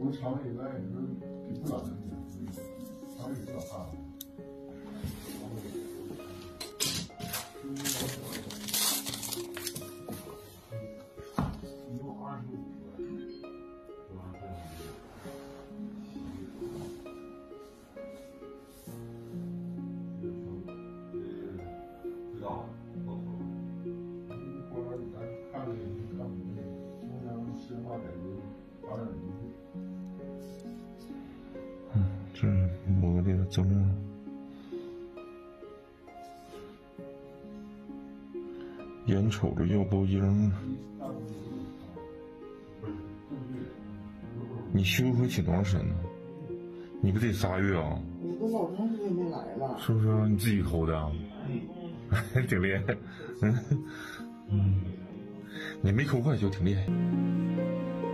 从肠胃以外，你不老能肠胃比较大。一共25个，是吧？知道了，不错。如果咱看了看我们中央深化改革发展领域。 这磨的怎么？眼瞅着要报应了。你休回去多长时间呢？你不得3月啊？ 你都老长时间没来了， 是不是啊？你自己抠的啊？挺厉害。你没抠坏就挺厉害。